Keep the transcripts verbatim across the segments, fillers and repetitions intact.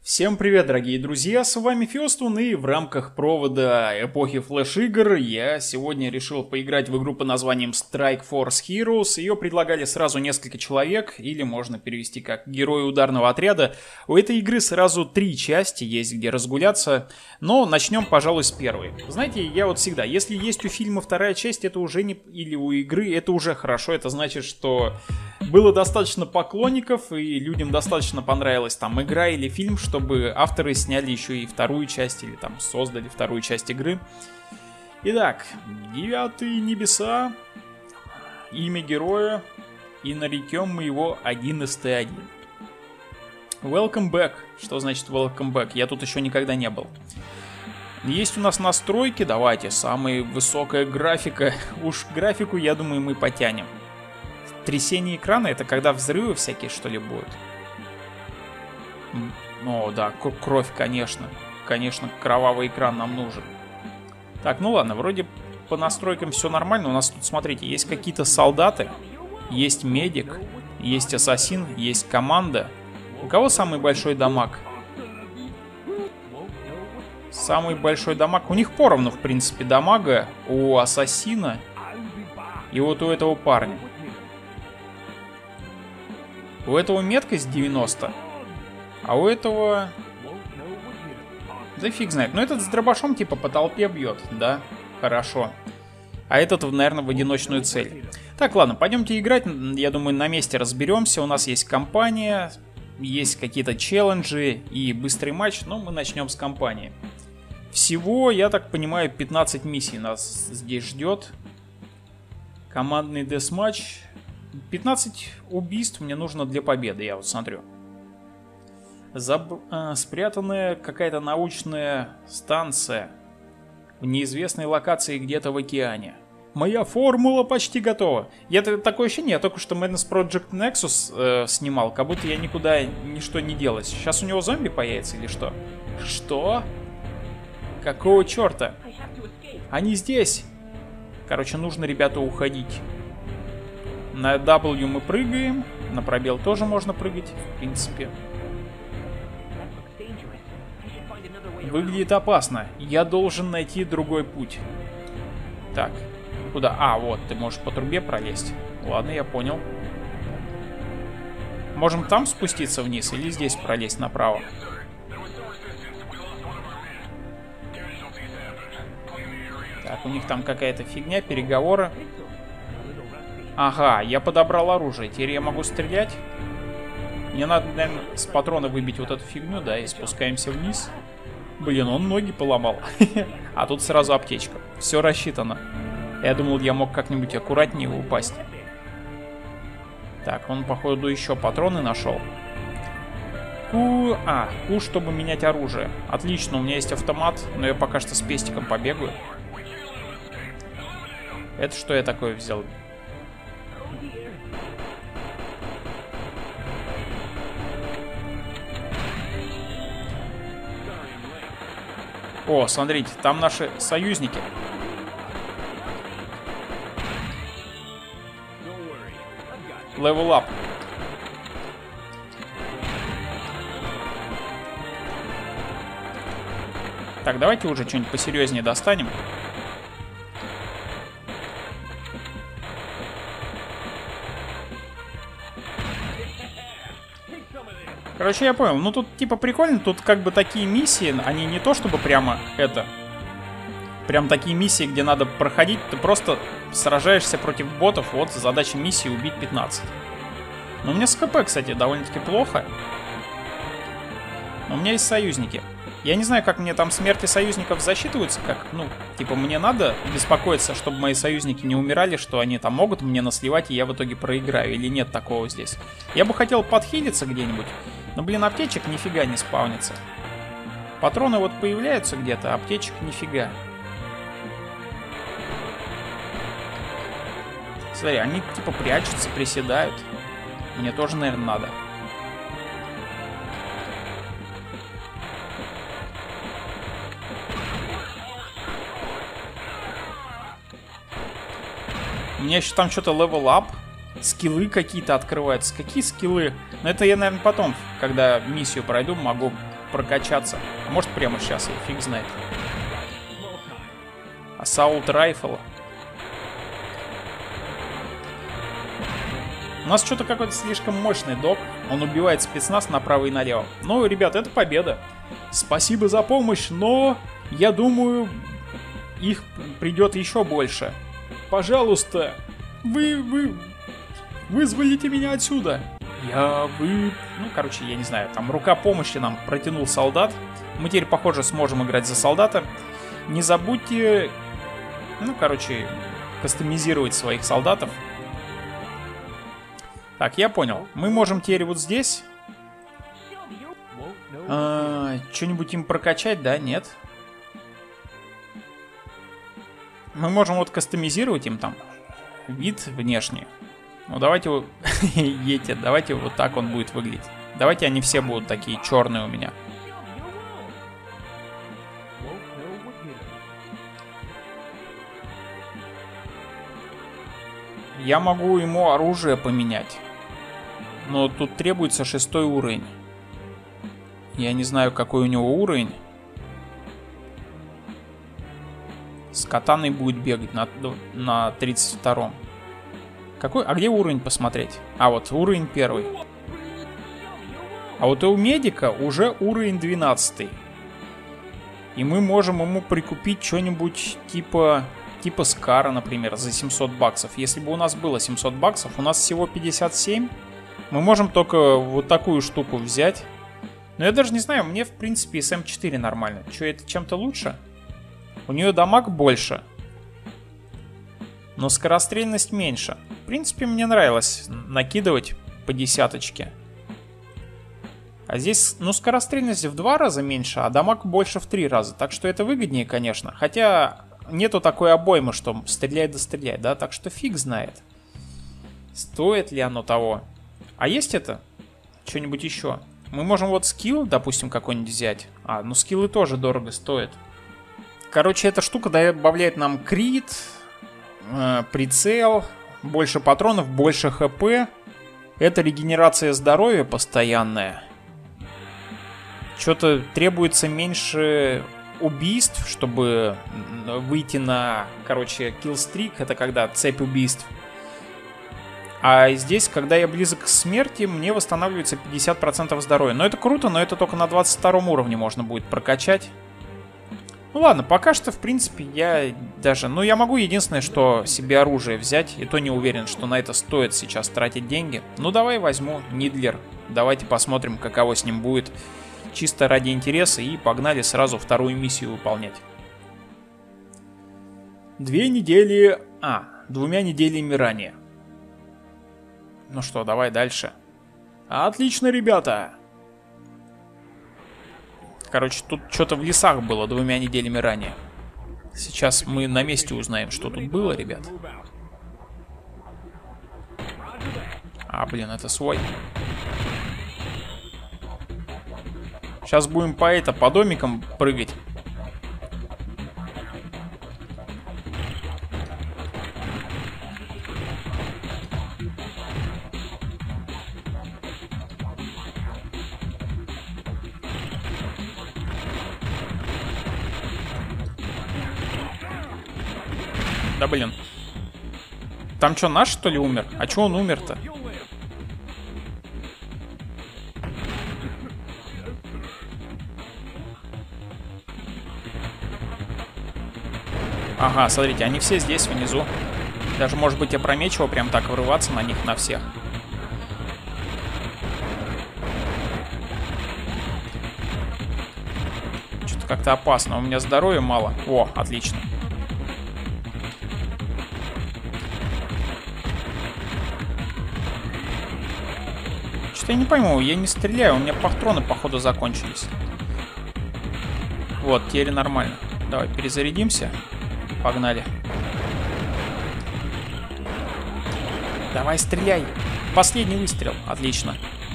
Всем привет, дорогие друзья, с вами Фёстун, и в рамках провода эпохи флеш-игр я сегодня решил поиграть в игру под названием Strike Force Heroes. Ее предлагали сразу несколько человек, или можно перевести как герои ударного отряда. У этой игры сразу три части, есть где разгуляться, но начнем, пожалуй, с первой. Знаете, я вот всегда, если есть у фильма вторая часть, это уже не... или у игры, это уже хорошо, это значит, что было достаточно поклонников, и людям достаточно понравилась там игра или фильм, что чтобы авторы сняли еще и вторую часть, или там создали вторую часть игры. Итак, девятые небеса, имя героя, и нарекем мы его один эс тэ один. Welcome back. Что значит welcome back? Я тут еще никогда не был. Есть у нас настройки, давайте, самая высокая графика. Уж графику, я думаю, мы потянем. Трясение экрана — это когда взрывы всякие, что ли, будут? О, да, кровь, конечно. Конечно, кровавый экран нам нужен. Так, ну ладно, вроде по настройкам все нормально. У нас тут, смотрите, есть какие-то солдаты, есть медик, есть ассасин, есть команда. У кого самый большой дамаг? Самый большой дамаг. У них поровну, в принципе, дамага у ассасина и вот у этого парня. У этого меткость девяносто. А у этого... Да фиг знает. Но этот с дробашом типа по толпе бьет, да? Хорошо. А этот, наверное, в одиночную цель. Так, ладно, пойдемте играть. Я думаю, на месте разберемся. У нас есть компания, есть какие-то челленджи и быстрый матч. Но мы начнем с компании. Всего, я так понимаю, пятнадцать миссий нас здесь ждет. Командный десматч. пятнадцать убийств мне нужно для победы, я вот смотрю. Заб... Э, спрятанная какая-то научная станция в неизвестной локации где-то в океане. Моя формула почти готова. Я такое ощущение, я только что Madness Project Nexus э, снимал, как будто я никуда ничто не делал. Сейчас у него зомби появится или что? Что? Какого черта? Они здесь. Короче, нужно, ребята, уходить. На W мы прыгаем, на пробел тоже можно прыгать, в принципе. Выглядит опасно. Я должен найти другой путь. Так, куда? А, вот, ты можешь по трубе пролезть. Ладно, я понял. Можем там спуститься вниз или здесь пролезть направо? Так, у них там какая-то фигня, переговоры. Ага, я подобрал оружие. Теперь я могу стрелять. Мне надо, наверное, с патрона выбить вот эту фигню, да, и спускаемся вниз. Блин, он ноги поломал. А тут сразу аптечка. Все рассчитано. Я думал, я мог как-нибудь аккуратнее упасть. Так, он, походу, еще патроны нашел. Ку... А, ку, чтобы менять оружие. Отлично, у меня есть автомат, но я пока что с пестиком побегаю. Это что я такое взял? О, смотрите, там наши союзники. Level up. Так, давайте уже что-нибудь посерьезнее достанем. Короче, я понял. Ну, тут типа прикольно. Тут как бы такие миссии, они не то чтобы прямо это... Прям такие миссии, где надо проходить. Ты просто сражаешься против ботов. Вот задача миссии — убить пятнадцать. Но у меня с ХП, кстати, довольно-таки плохо. Но у меня есть союзники. Я не знаю, как мне там смерти союзников засчитываются. Как, ну, типа мне надо беспокоиться, чтобы мои союзники не умирали, что они там могут мне насливать, и я в итоге проиграю. Или нет такого здесь. Я бы хотел подхилиться где-нибудь. Но, блин, аптечек нифига не спаунится. Патроны вот появляются где-то, а аптечек нифига. Смотри, они типа прячутся, приседают. Мне тоже, наверное, надо. У меня еще там что-то level up. скиллы какие-то открываются. Какие скиллы? Но это я, наверное, потом, когда миссию пройду, могу прокачаться. А может, прямо сейчас, я фиг знает. Assault Rifle. У нас что-то какой-то слишком мощный док. Он убивает спецназ направо и налево. Ну, ребят, это победа. Спасибо за помощь, но я думаю, их придет еще больше. Пожалуйста, вы, вы, вызволите меня отсюда. Я, вы... Ну, короче, я не знаю, там рука помощи нам протянул солдат. Мы теперь, похоже, сможем играть за солдата. Не забудьте, ну, короче, кастомизировать своих солдатов. Так, я понял. Мы можем теперь вот здесь а, что-нибудь им прокачать, да? Нет? Мы можем вот кастомизировать им там вид внешний. Ну, давайте вот... Едьте, давайте вот так он будет выглядеть. Давайте они все будут такие черные у меня. Я могу ему оружие поменять. Но тут требуется шестой уровень. Я не знаю, какой у него уровень. С катаной будет бегать на, на тридцать втором. Какой? А где уровень посмотреть? А, вот уровень первый. А вот у медика уже уровень двенадцатый. И мы можем ему прикупить что-нибудь типа... Типа Скара, например, за семьсот баксов. Если бы у нас было семьсот баксов, у нас всего пятьдесят семь. Мы можем только вот такую штуку взять. Но я даже не знаю, мне в принципе эс эм четыре нормально. Что, это чем-то лучше? У нее дамаг больше. Но скорострельность меньше. В принципе, мне нравилось накидывать по десяточке. А здесь, ну, скорострельность в два раза меньше, а дамаг больше в три раза. Так что это выгоднее, конечно. Хотя нету такой обоймы, что стреляй да стреляй, да? Так что фиг знает. Стоит ли оно того? А есть это? Что-нибудь еще? Мы можем вот скилл, допустим, какой-нибудь взять. А, ну скиллы тоже дорого стоят. Короче, эта штука добавляет нам крит, э, прицел, больше патронов, больше хп. Это регенерация здоровья постоянная. Что-то требуется меньше убийств, чтобы выйти на, короче, киллстрик. Это когда цепь убийств. А здесь, когда я близок к смерти, мне восстанавливается пятьдесят процентов здоровья. Но это круто, но это только на двадцать втором уровне можно будет прокачать. Ну ладно, пока что, в принципе, я даже... Ну, я могу единственное, что себе оружие взять. И то не уверен, что на это стоит сейчас тратить деньги. Ну, давай возьму Нидлер. Давайте посмотрим, каково с ним будет. Чисто ради интереса. И погнали сразу вторую миссию выполнять. Две недели... А, двумя неделями ранее. Ну что, давай дальше. Отлично, ребята. Короче, тут что-то в лесах было двумя неделями ранее. Сейчас мы на месте узнаем, что тут было, ребят. А, блин, это свой. Сейчас будем по это, по домикам прыгать. Да блин. Там что, наш что ли умер? А что он умер-то? Ага, смотрите, они все здесь внизу. Даже может быть опрометчиво прям так врываться на них, на всех. Что-то как-то опасно. У меня здоровья мало. О, отлично. Я не пойму, я не стреляю, у меня патроны, походу, закончились. Вот, теперь нормально. Давай, перезарядимся. Погнали. Давай, стреляй. Последний выстрел. Отлично.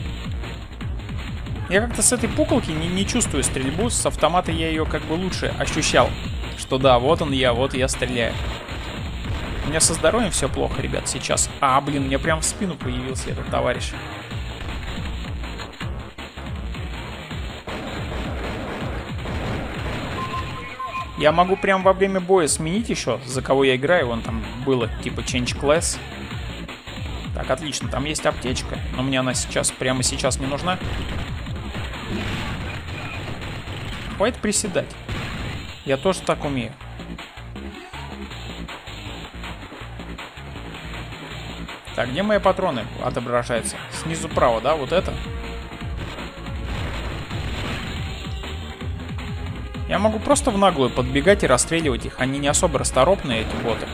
Я как-то с этой пуколки не, не чувствую стрельбу. С автомата я ее как бы лучше ощущал. Что да, вот он я, вот я стреляю. У меня со здоровьем все плохо, ребят, сейчас. А, блин, мне прям в спину появился этот товарищ. Я могу прям во время боя сменить еще, за кого я играю. Вон там было типа Change Class. Так, отлично, там есть аптечка, но мне она сейчас, прямо сейчас не нужна. Хватит приседать. Я тоже так умею. Так, где мои патроны отображаются? Снизу право, да? Вот это? Я могу просто в наглую подбегать и расстреливать их. Они не особо расторопные, эти боты.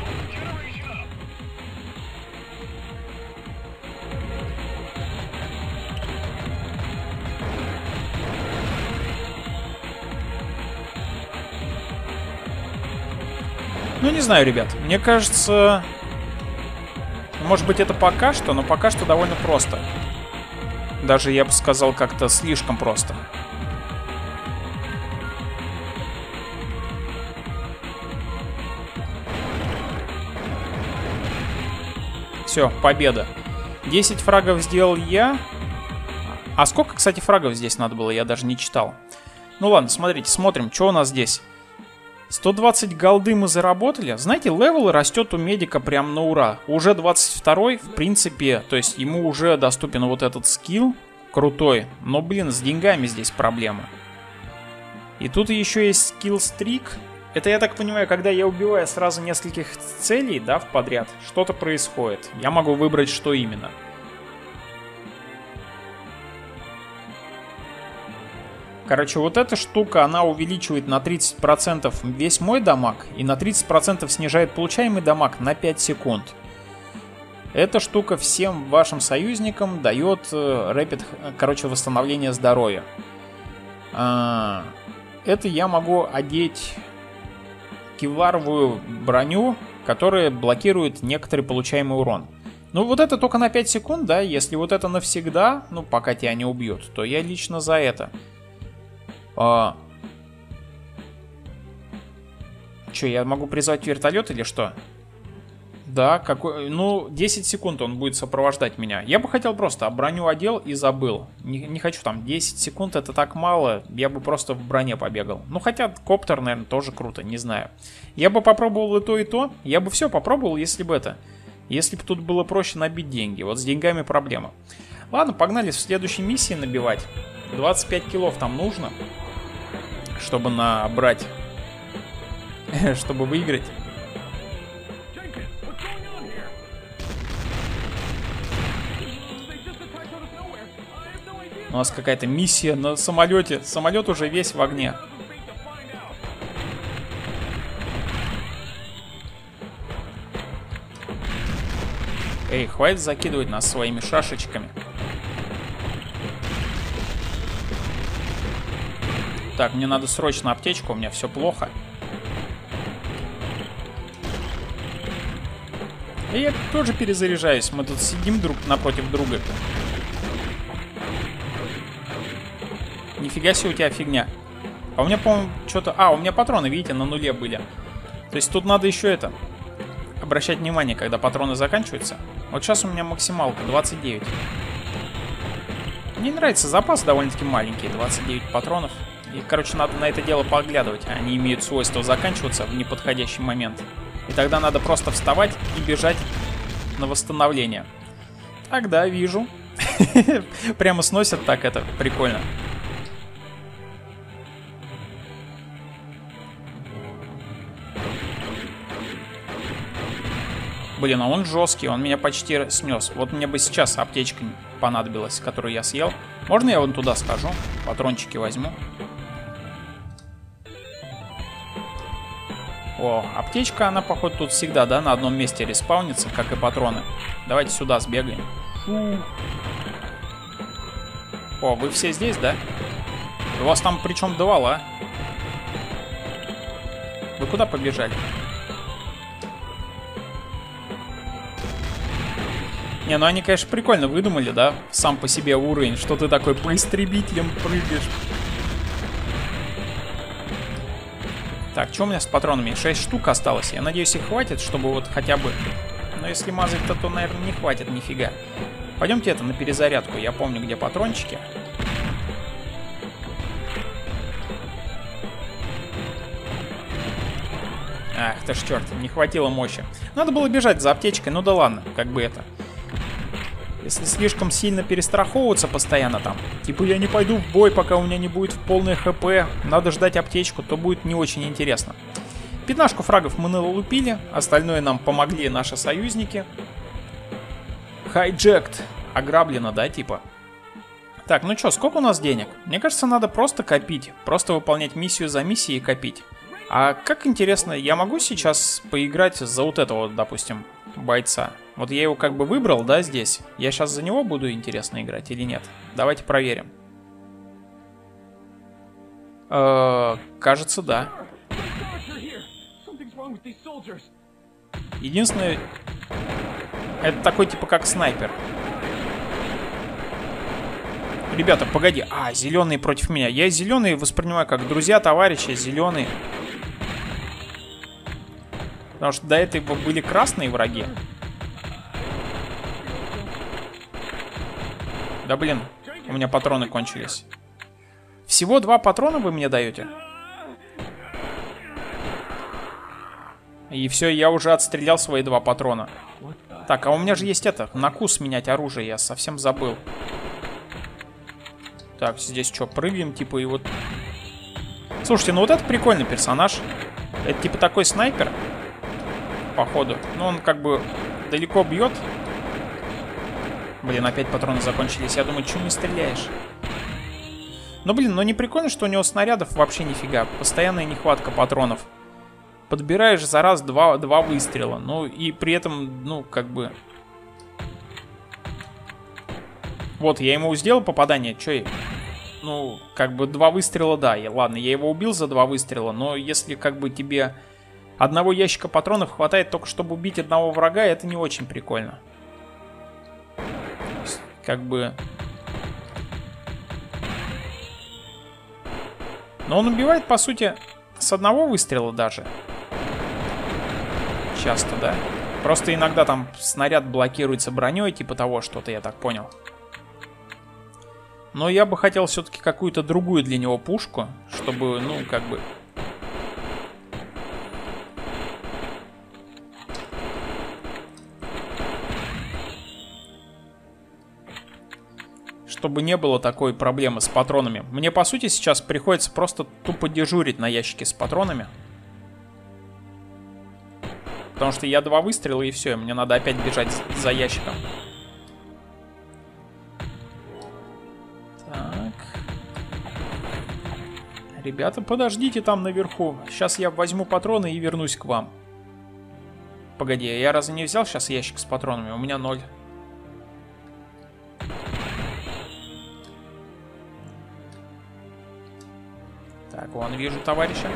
Ну, не знаю, ребят. Мне кажется... Может быть, это пока что, но пока что довольно просто. Даже, я бы сказал, как-то слишком просто. Все, победа. десять фрагов сделал я. А сколько, кстати, фрагов здесь надо было, я даже не читал. Ну ладно, смотрите, смотрим, что у нас здесь. сто двадцать голды мы заработали. Знаете, левел растет у медика прям на ура. Уже двадцать второй, в принципе, то есть ему уже доступен вот этот скилл крутой. Но, блин, с деньгами здесь проблема. И тут еще есть скилл-стрик. Это, я так понимаю, когда я убиваю сразу нескольких целей, да, в подряд, что-то происходит. Я могу выбрать, что именно. Короче, вот эта штука, она увеличивает на тридцать процентов весь мой дамаг и на тридцать процентов снижает получаемый дамаг на пять секунд. Эта штука всем вашим союзникам дает э, рэпид, короче, восстановление здоровья. А, это я могу одеть кевларовую броню, которая блокирует некоторый получаемый урон. Ну, вот это только на пять секунд, да, если вот это навсегда, ну, пока тебя не убьют, то я лично за это. А... Че, я могу призвать вертолет или что? Да, какой... Ну, десять секунд он будет сопровождать меня. Я бы хотел просто, а броню одел и забыл. Не, не хочу там, десять секунд это так мало. Я бы просто в броне побегал. Ну, хотя коптер, наверное, тоже круто, не знаю. Я бы попробовал и то, и то. Я бы все попробовал, если бы это... Если бы тут было проще набить деньги. Вот с деньгами проблема. Ладно, погнали в следующей миссии набивать. двадцать пять киллов там нужно, чтобы набрать, чтобы выиграть. У нас какая-то миссия на самолете. Самолет уже весь в огне. Эй, хватит закидывать нас своими шашечками. Так, мне надо срочно аптечку, у меня все плохо. И я тоже перезаряжаюсь. Мы тут сидим друг напротив друга. Нифига себе у тебя фигня. А у меня, по-моему, что-то... А, у меня патроны, видите, на нуле были. То есть тут надо еще это... Обращать внимание, когда патроны заканчиваются. Вот сейчас у меня максималка двадцать девять. Мне нравится запас довольно-таки маленький, двадцать девять патронов. И, короче, надо на это дело поглядывать. Они имеют свойство заканчиваться в неподходящий момент. И тогда надо просто вставать и бежать на восстановление. Так, да, вижу. Прямо сносят так это. Прикольно. Блин, а он жесткий, он меня почти снес. Вот мне бы сейчас аптечка понадобилась, которую я съел. Можно я вон туда схожу? Патрончики возьму. О, аптечка, она, походу, тут всегда, да, на одном месте респаунится, как и патроны. Давайте сюда сбегаем. Фу. О, вы все здесь, да? У вас там причем два, а? Вы куда побежали? Не, ну они, конечно, прикольно выдумали, да? Сам по себе уровень, что ты такой по истребителям прыгаешь. Так, что у меня с патронами? шесть штук осталось. Я надеюсь, их хватит, чтобы вот хотя бы... Но если мазать-то, то, наверное, не хватит нифига. Пойдемте это на перезарядку. Я помню, где патрончики. Ах, ты ж черт, не хватило мощи. Надо было бежать за аптечкой, ну да ладно, как бы это. Если слишком сильно перестраховываться постоянно там, типа я не пойду в бой, пока у меня не будет в полное хп, надо ждать аптечку, то будет не очень интересно. Пятнашку фрагов мы налупили, остальное нам помогли наши союзники. Хайджект. Ограблено, да, типа? Так, ну чё, сколько у нас денег? Мне кажется, надо просто копить, просто выполнять миссию за миссией и копить. А как интересно, я могу сейчас поиграть за вот этого, допустим, бойца? Вот я его как бы выбрал, да, здесь. Я сейчас за него буду, интересно, играть или нет? Давайте проверим. Э-э, кажется, да. Единственное, это такой типа как снайпер. Ребята, погоди. А, зеленые против меня. Я зеленые воспринимаю как друзья, товарищи, зеленые. Потому что до этого были красные враги. Да блин, у меня патроны кончились. Всего два патрона вы мне даете? И все, я уже отстрелял свои два патрона. Так, а у меня же есть это, накус менять оружие, я совсем забыл. Так, здесь что, прыгаем, типа, и вот... Слушайте, ну вот это прикольный персонаж. Это типа такой снайпер. Походу. Ну, он как бы далеко бьет. Блин, опять патроны закончились. Я думаю, что не стреляешь? Ну, блин, ну не прикольно, что у него снарядов вообще нифига. Постоянная нехватка патронов. Подбираешь за раз два, два выстрела. Ну, и при этом, ну, как бы... Вот, я ему сделал попадание. Че я... Ну, как бы два выстрела, да. Я, ладно, я его убил за два выстрела. Но если как бы тебе... Одного ящика патронов хватает только, чтобы убить одного врага, это не очень прикольно. Как бы... Но он убивает, по сути, с одного выстрела даже. Часто, да. Просто иногда там снаряд блокируется броней, типа того, что-то, я так понял. Но я бы хотел все-таки какую-то другую для него пушку, чтобы, ну, как бы... Чтобы не было такой проблемы с патронами. Мне, по сути, сейчас приходится просто тупо дежурить на ящике с патронами. Потому что я два выстрела и все, мне надо опять бежать за ящиком. Так. Ребята, подождите там наверху. Сейчас я возьму патроны и вернусь к вам. Погоди, я разве не взял сейчас ящик с патронами? У меня ноль. Так, вон вижу товарища.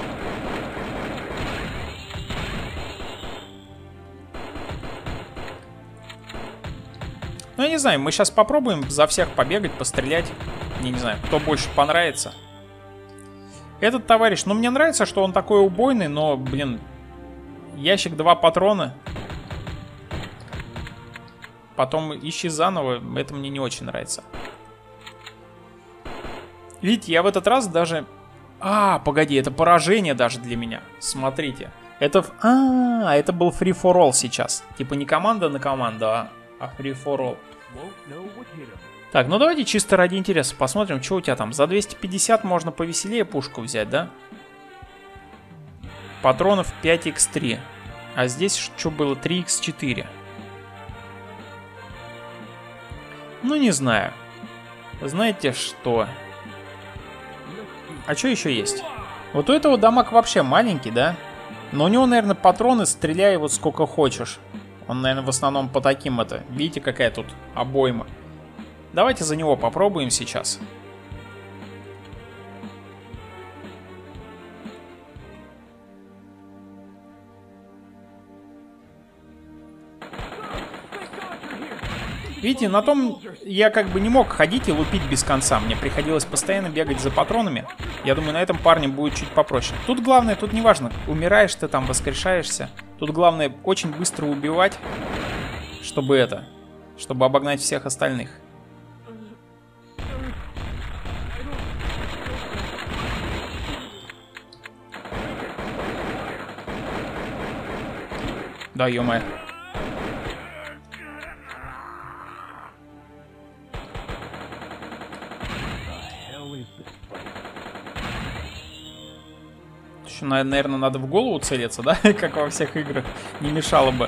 Ну, я не знаю, мы сейчас попробуем за всех побегать, пострелять. Я не знаю, кто больше понравится. Этот товарищ, ну, мне нравится, что он такой убойный, но, блин, ящик два патрона. Потом ищи заново, это мне не очень нравится. Видите, я в этот раз даже... А, погоди, это поражение даже для меня. Смотрите. Это... А, это был free for all сейчас. Типа не команда на команду, а, а free for all. Так, ну давайте чисто ради интереса посмотрим, что у тебя там. За двести пятьдесят можно повеселее пушку взять, да? Патронов пять икс три. А здесь что было? три икс четыре. Ну, не знаю. Знаете что... А что еще есть? Вот у этого дамаг вообще маленький, да? Но у него, наверное, патроны стреляй вот сколько хочешь. Он, наверное, в основном по таким это. Видите, какая тут обойма. Давайте за него попробуем сейчас. Видите, на том я как бы не мог ходить и лупить без конца. Мне приходилось постоянно бегать за патронами. Я думаю, на этом парне будет чуть попроще. Тут главное, тут неважно, умираешь ты там, воскрешаешься. Тут главное очень быстро убивать, чтобы это, чтобы обогнать всех остальных. Да, ё-моё. Еще, наверное, надо в голову целиться, да? Как во всех играх. Не мешало бы.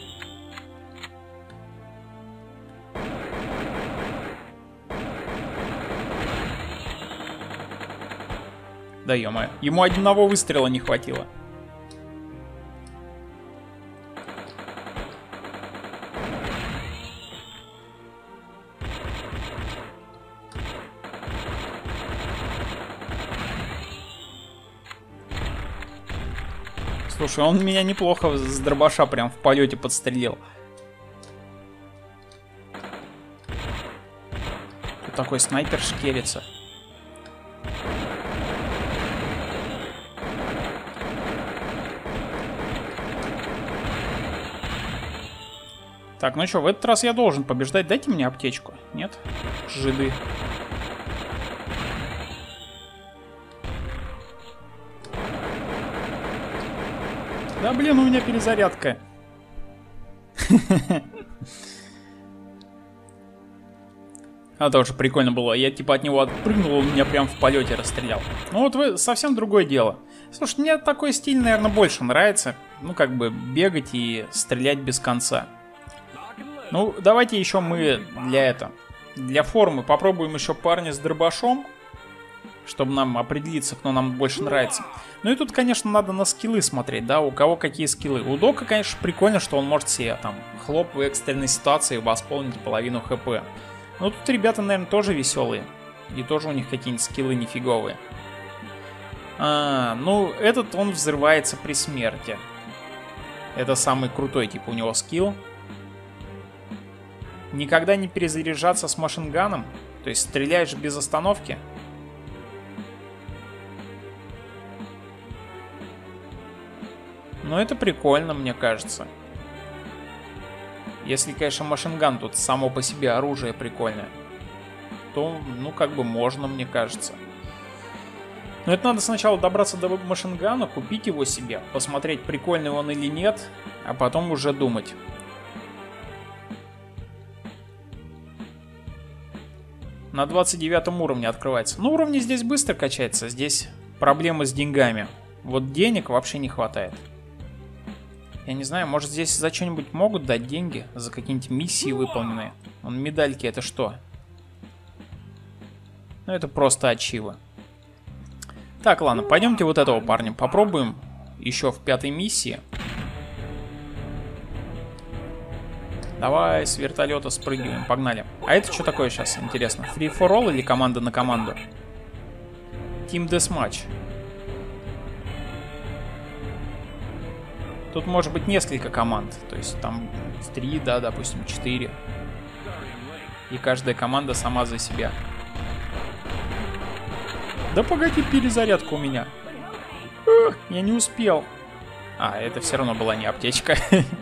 Да ё-моё. Ему одного выстрела не хватило. Слушай, он меня неплохо с дробаша прям в полете подстрелил. Тут такой снайпер шкерится. Так, ну что, в этот раз я должен побеждать. Дайте мне аптечку. Нет? Жиды. Да блин, у меня перезарядка. А тоже прикольно было. Я типа от него отпрыгнул, он меня прям в полете расстрелял. Ну вот вы совсем другое дело. Слушай, мне такой стиль, наверное, больше нравится. Ну как бы бегать и стрелять без конца. Ну давайте еще мы для этого, для формы попробуем еще парня с дробашом, чтобы нам определиться, кто нам больше нравится. Ну и тут, конечно, надо на скиллы смотреть, да, у кого какие скиллы. У Дока, конечно, прикольно, что он может себе там хлоп в экстренной ситуации восполнить половину хп. Но тут ребята, наверное, тоже веселые. И тоже у них какие-нибудь скиллы нифиговые. А, ну, этот он взрывается при смерти. Это самый крутой, типа, у него скилл. Никогда не перезаряжаться с машинганом. То есть стреляешь без остановки. Но это прикольно, мне кажется. Если, конечно, машинган тут само по себе оружие прикольное, то, ну, как бы можно, мне кажется. Но это надо сначала добраться до машингана, купить его себе, посмотреть, прикольный он или нет, а потом уже думать. На двадцать девятом уровне открывается. Ну, уровни здесь быстро качается, здесь проблемы с деньгами. Вот денег вообще не хватает. Я не знаю, может здесь за что-нибудь могут дать деньги? За какие-нибудь миссии выполненные? Вон медальки, это что? Ну это просто ачивы. Так, ладно, пойдемте вот этого парня попробуем. Еще в пятой миссии. Давай с вертолета спрыгиваем, погнали. А это что такое сейчас, интересно? Free for all или команда на команду? Team Deathmatch. Тут может быть несколько команд, то есть там три, да, допустим, четыре. И каждая команда сама за себя. Да погоди, перезарядка у меня. Эх, я не успел. А, это все равно была не аптечка.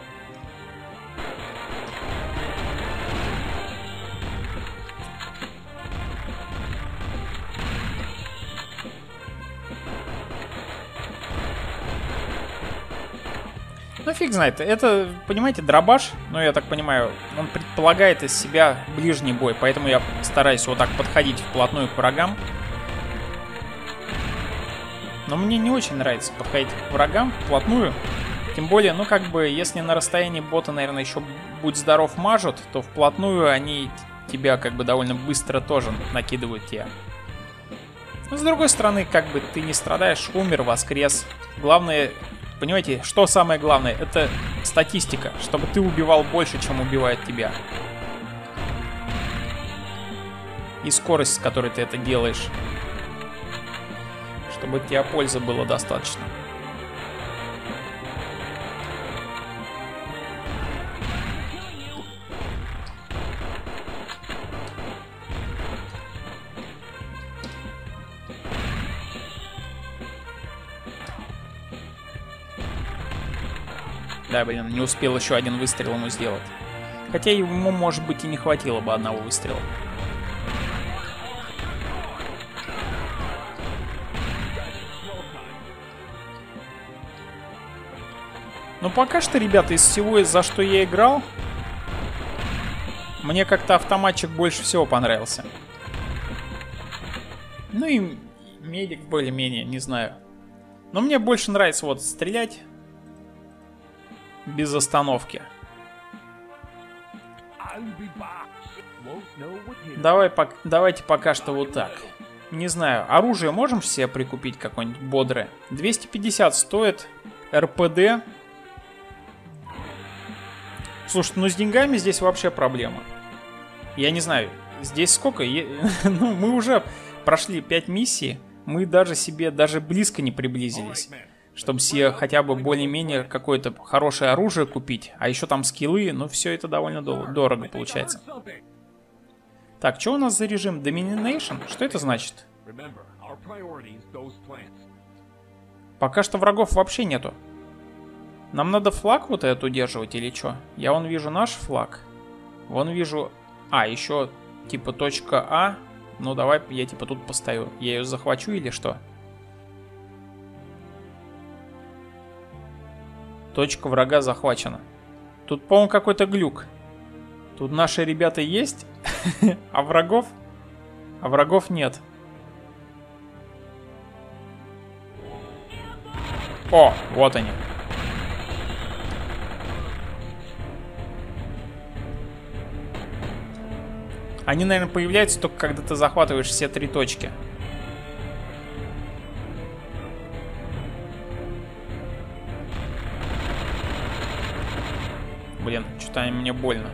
Ну фиг знает, это, понимаете, дробаш, ну я так понимаю, он предполагает из себя ближний бой, поэтому я стараюсь вот так подходить вплотную к врагам. Но мне не очень нравится подходить к врагам вплотную, тем более, ну как бы, если на расстоянии бота, наверное, еще будь здоров мажут, то вплотную они тебя как бы довольно быстро тоже накидывают тебя. Но с другой стороны, как бы ты не страдаешь, умер, воскрес, главное... Понимаете, что самое главное? Это статистика, чтобы ты убивал больше, чем убивает тебя. И скорость, с которой ты это делаешь. Чтобы от тебя пользы было достаточно. Да, блин, не успел еще один выстрел ему сделать. Хотя ему, может быть, и не хватило бы одного выстрела. Но пока что, ребята, из всего, за что я играл, мне как-то автоматчик больше всего понравился. Ну и медик более-менее, не знаю. Но мне больше нравится вот стрелять без остановки. Давай, пок давайте пока что вот так. Не знаю, оружие можем себе прикупить какое-нибудь бодрое? двести пятьдесят стоит. эр пэ дэ. Слушай, ну с деньгами здесь вообще проблема. Я не знаю, здесь сколько? Я... ну, мы уже прошли пять миссий. Мы даже себе даже близко не приблизились. Чтобы себе хотя бы более-менее какое-то хорошее оружие купить. А еще там скиллы, ну все это довольно дол дорого получается. Так, что у нас за режим? Domination? Что это значит? Пока что врагов вообще нету. Нам надо флаг вот этот удерживать или что? Я вон вижу наш флаг. Вон вижу... А, еще типа точка А. Ну давай я типа тут постою. Я ее захвачу или что? Точка врага захвачена. Тут, по-моему, какой-то глюк. Тут наши ребята есть, а врагов... А врагов нет. О, вот они. Они, наверное, появляются только когда ты захватываешь все три точки. Блин, что-то мне больно.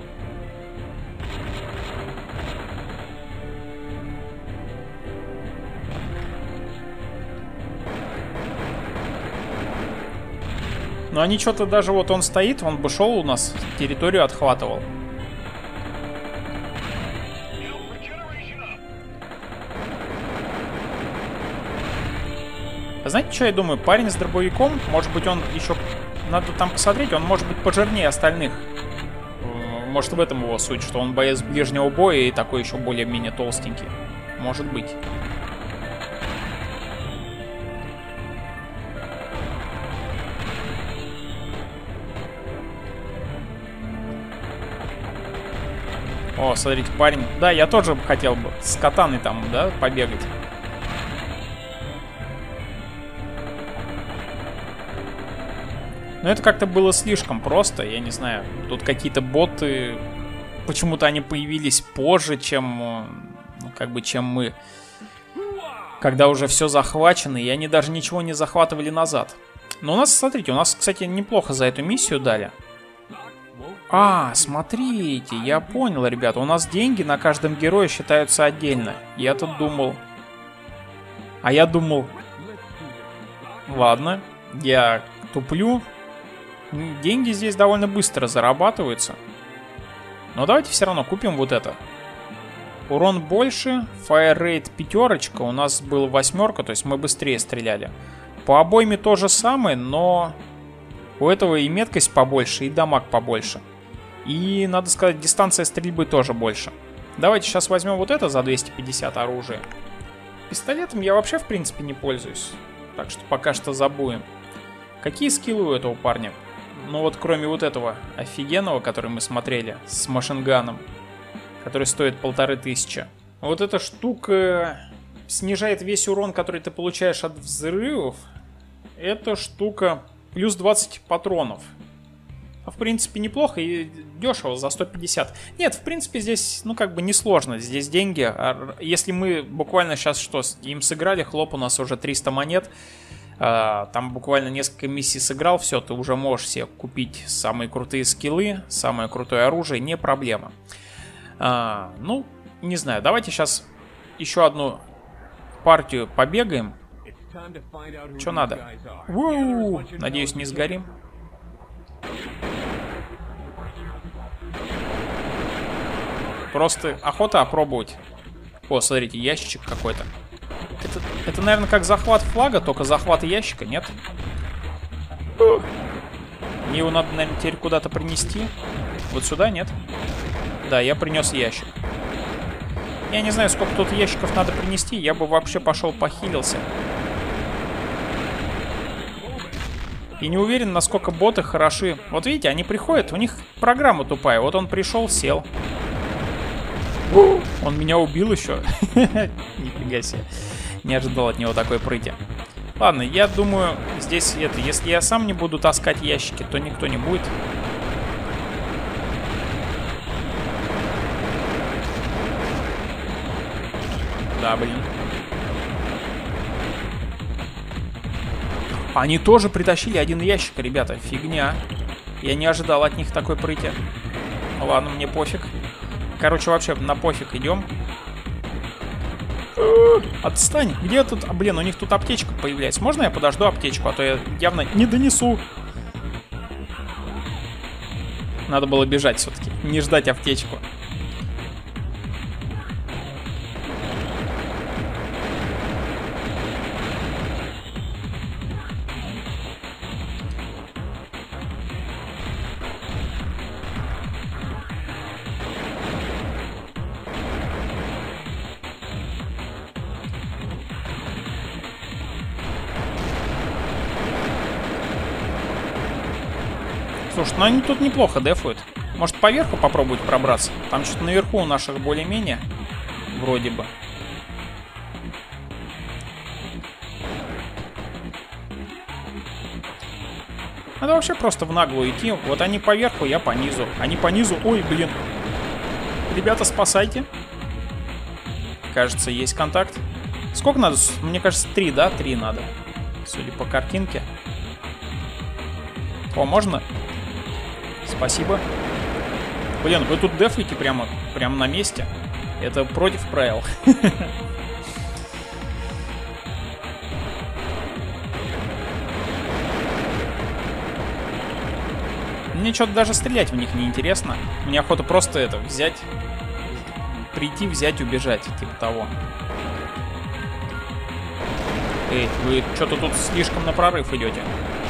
Но они что-то даже вот он стоит, он бы шел у нас, территорию отхватывал. Знаете, что я думаю? Парень с дробовиком, может быть, он еще... Надо там посмотреть, он может быть пожирнее остальных. Может, в этом его суть, что он боец ближнего боя и такой еще более-менее толстенький. Может быть. О, смотрите, парень. Да, я тоже хотел бы с катаной там, да, побегать. Но это как-то было слишком просто, я не знаю. Тут какие-то боты, почему-то они появились позже, чем, ну, как бы, чем мы. Когда уже все захвачено, и они даже ничего не захватывали назад. Но у нас, смотрите, у нас, кстати, неплохо за эту миссию дали. А, смотрите, я понял, ребята, у нас деньги на каждом герое считаются отдельно. Я тут думал... А я думал... Ладно, я туплю. Деньги здесь довольно быстро зарабатываются. Но давайте все равно купим вот это. Урон больше, Fire Rate пятерочка, у нас был восьмерка, то есть мы быстрее стреляли. По обойме то же самое, но у этого и меткость побольше, и дамаг побольше. И, надо сказать, дистанция стрельбы тоже больше. Давайте сейчас возьмем вот это за двести пятьдесят оружие. Пистолетом я вообще, в принципе, не пользуюсь. Так что пока что забудем. Какие скиллы у этого парня? Ну вот кроме вот этого офигенного, который мы смотрели, с машинганом, который стоит полторы тысячи. Вот эта штука снижает весь урон, который ты получаешь от взрывов. Эта штука плюс двадцать патронов. В принципе, неплохо и дешево, за сто пятьдесят. Нет, в принципе, здесь, ну, как бы несложно. Здесь деньги. Если мы буквально сейчас что, им сыграли, хлоп, у нас уже триста монет. Там буквально несколько миссий сыграл, все, ты уже можешь себе купить самые крутые скиллы, самое крутое оружие, не проблема. А, ну, не знаю, давайте сейчас еще одну партию побегаем. Что надо? У-у-у, надеюсь, не сгорим. Просто охота опробовать. О, смотрите, ящичек какой-то. Это, это, наверное, как захват флага, только захват ящика, нет? Мне его надо, наверное, теперь куда-то принести. Вот сюда, нет? Да, я принес ящик. Я не знаю, сколько тут ящиков надо принести. Я бы вообще пошел похилился. И не уверен, насколько боты хороши. Вот видите, они приходят, у них программа тупая. Вот он пришел, сел. Он меня убил еще. Нифига себе. Не ожидал от него такой прыти. Ладно, я думаю, здесь это, если я сам не буду таскать ящики, то никто не будет. Да, блин. Они тоже притащили один ящик, ребята. Фигня. Я не ожидал от них такой прыти. Ладно, мне пофиг. Короче, вообще на пофиг идем. Отстань. Где тут... А, блин, у них тут аптечка появляется. Можно я подожду аптечку? А то я явно не донесу. Надо было бежать все-таки. Не ждать аптечку. Слушай, ну они тут неплохо дефают. Может, поверху попробовать пробраться? Там что-то наверху у наших более-менее. Вроде бы. Надо вообще просто в наглую идти. Вот они поверху, я по низу. Они по низу. Ой, блин. Ребята, спасайте. Кажется, есть контакт. Сколько надо? Мне кажется, три, да? Три надо. Судя по картинке. О, можно? Спасибо. Блин, вы тут дефаете прямо, прямо на месте. Это против правил. Мне что-то даже стрелять в них не интересно. Мне охота просто это взять, прийти, взять, убежать, типа того. Эй, вы что-то тут слишком на прорыв идете.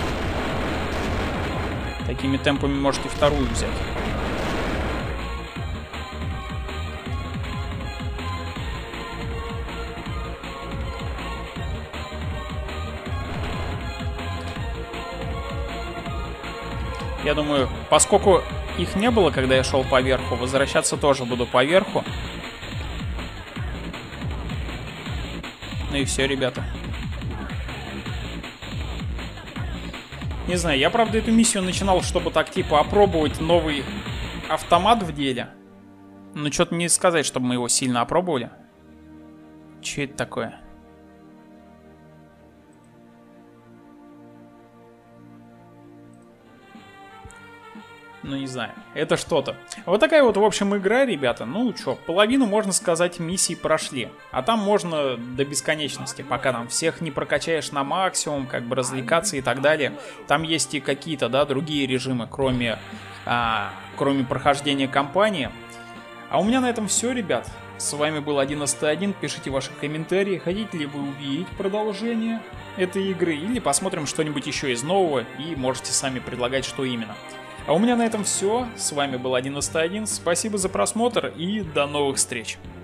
Такими темпами можете вторую взять. Я думаю, поскольку их не было, когда я шел по верху, возвращаться тоже буду по верху. Ну и все, ребята. Не знаю, я, правда, эту миссию начинал, чтобы так, типа, опробовать новый автомат в деле. Но что-то не сказать, чтобы мы его сильно опробовали. Че это такое? Ну, не знаю. Это что-то. Вот такая вот, в общем, игра, ребята. Ну, что, половину, можно сказать, миссий прошли. А там можно до бесконечности, пока там всех не прокачаешь на максимум, как бы развлекаться и так далее. Там есть и какие-то, да, другие режимы, кроме, а, кроме прохождения кампании. А у меня на этом все, ребят. С вами был одиннадцатый один. Пишите ваши комментарии. Хотите ли вы увидеть продолжение этой игры? Или посмотрим что-нибудь еще из нового. И можете сами предлагать, что именно. А у меня на этом все. С вами был одиннадцатый один. Спасибо за просмотр и до новых встреч.